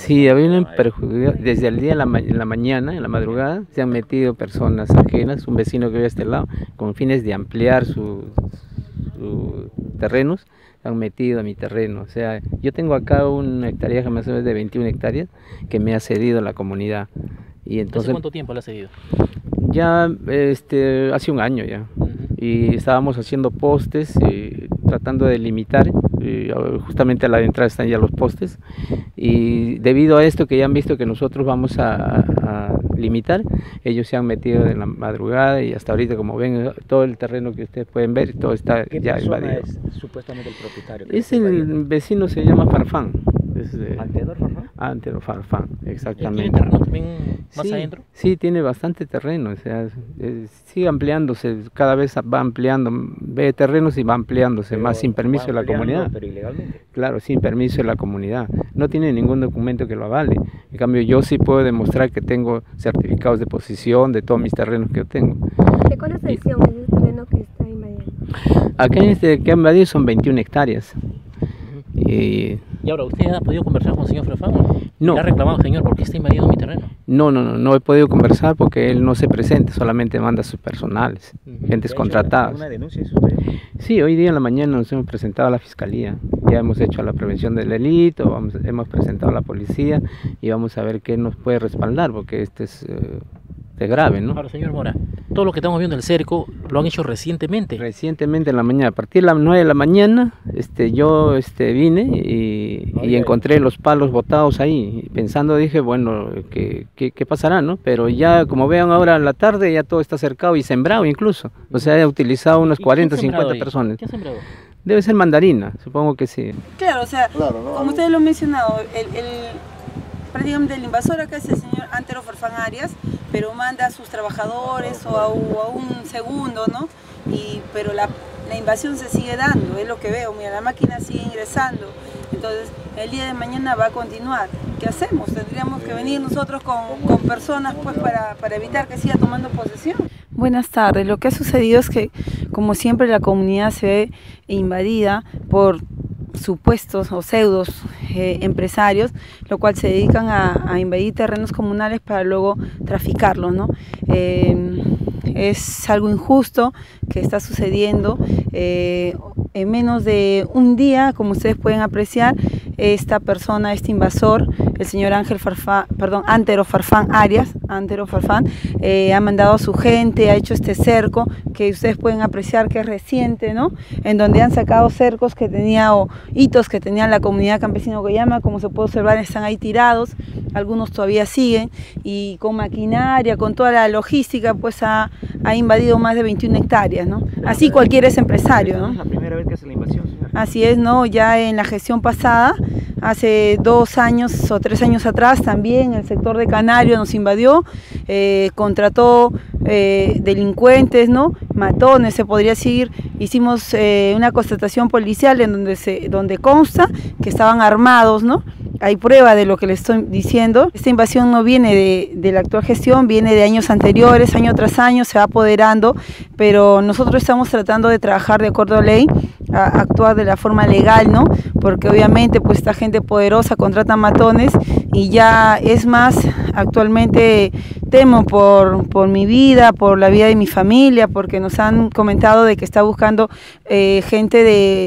Sí, había una perjudicado. Desde el día en la mañana, en la madrugada, se han metido personas ajenas, un vecino que vive a este lado, con fines de ampliar sus terrenos, se han metido a mi terreno. O sea, yo tengo acá una hectárea que más o menos de 21 hectáreas que me ha cedido la comunidad. Y entonces, ¿Hace cuánto tiempo le ha cedido? ya hace un año ya. Y estábamos haciendo postes, tratando de limitar, justamente a la entrada están ya los postes, y debido a esto que ya han visto que nosotros vamos a limitar, ellos se han metido en la madrugada y hasta ahorita, como ven, todo el terreno que ustedes pueden ver, todo está ya invadido. Es supuestamente el propietario? Es el vecino, se llama Farfán. ¿Antenor Farfán? Antenor Farfán, exactamente. ¿Tiene terreno también más Sí, adentro? sí, tiene bastante terreno, o sea, sigue ampliándose, cada vez va ampliando, ve terrenos y va ampliándose, Pero más sin permiso de la ampliando, comunidad. pero ilegalmente. Claro, sin permiso de la comunidad. No tiene ningún documento que lo avale. En cambio, yo sí puedo demostrar que tengo certificados de posesión de todos mis terrenos que yo tengo. ¿De cuál es la extensión de ese terreno que está invadiendo? Acá en este que han invadido son 21 hectáreas. Y ahora, ¿usted ha podido conversar con el señor Farfán? No. ¿Le ha reclamado, señor, por qué está invadiendo mi terreno? No he podido conversar porque él no se presenta, solamente manda sus personales, gentes contratadas. ¿Una denuncia hizo usted? Sí, hoy día en la mañana nos hemos presentado a la fiscalía, ya hemos hecho la prevención del delito, hemos presentado a la policía y vamos a ver qué nos puede respaldar, porque este es grave, ¿no? Ahora, señor Mora, todo lo que estamos viendo en el cerco lo han hecho recientemente. Recientemente en la mañana, a partir de las 9 de la mañana, yo vine y encontré los palos botados ahí, pensando, dije, bueno, ¿qué pasará, no? Pero ya, como vean ahora en la tarde, ya todo está cercado y sembrado incluso, o sea, he utilizado unos 40, 50 personas. ¿Qué ha sembrado? Debe ser mandarina, supongo que sí. Claro, o sea, como ustedes lo han mencionado, prácticamente el invasor acá es el señor Antenor Farfán Arias, pero manda a sus trabajadores o a un segundo, ¿no? Pero la invasión se sigue dando, es lo que veo, mira, la máquina sigue ingresando, entonces el día de mañana va a continuar. ¿Qué hacemos? Tendríamos que venir nosotros con personas pues para evitar que siga tomando posesión. Buenas tardes, lo que ha sucedido es que, como siempre, la comunidad se ve invadida por supuestos o pseudos empresarios, lo cual se dedican a invadir terrenos comunales para luego traficarlos, ¿no? Es algo injusto que está sucediendo. En menos de un día, como ustedes pueden apreciar, esta persona, este invasor, el señor Antenor Farfán Arias, ha mandado a su gente, ha hecho este cerco que ustedes pueden apreciar que es reciente, ¿no? En donde han sacado cercos que tenía o hitos que tenía la comunidad campesina Okayama, como se puede observar, están ahí tirados, algunos todavía siguen, y con maquinaria, con toda la logística, pues ha invadido más de 21 hectáreas, ¿no? Así cualquier es empresario, ¿no? Es la primera vez que hace la invasión, señor. Así es, ¿no? Ya en la gestión pasada, hace 2 años o 3 años atrás, también el sector de Canario nos invadió, contrató delincuentes, ¿no? Matones, se podría decir. Hicimos una constatación policial en donde consta que estaban armados, ¿no? Hay prueba de lo que les estoy diciendo. Esta invasión no viene de la actual gestión, viene de años anteriores, año tras año se va apoderando, pero nosotros estamos tratando de trabajar de acuerdo a ley, a actuar de la forma legal, ¿no? Porque obviamente pues esta gente poderosa contrata matones y ya es más, actualmente temo por mi vida, por la vida de mi familia, porque nos han comentado de que está buscando gente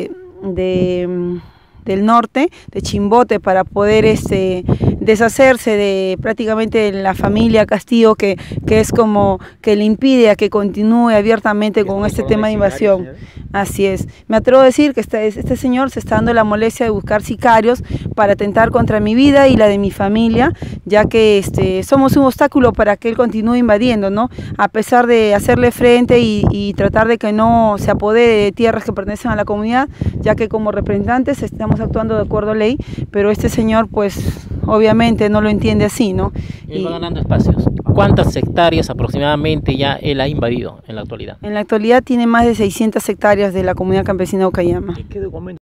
del norte, de Chimbote, para poder deshacerse de prácticamente la familia Castillo, que es como que le impide a que continúe abiertamente con este tema de invasión. Así es. Me atrevo a decir que este señor se está dando la molestia de buscar sicarios para atentar contra mi vida y la de mi familia, ya que somos un obstáculo para que él continúe invadiendo, ¿no? A pesar de hacerle frente y tratar de que no se apodere de tierras que pertenecen a la comunidad, ya que como representantes estamos actuando de acuerdo a ley, pero este señor pues obviamente no lo entiende así, ¿no? Él va ganando espacios. ¿Cuántas hectáreas aproximadamente ya él ha invadido en la actualidad? En la actualidad tiene más de 600 hectáreas de la comunidad campesina Okayama. ¿Qué documento?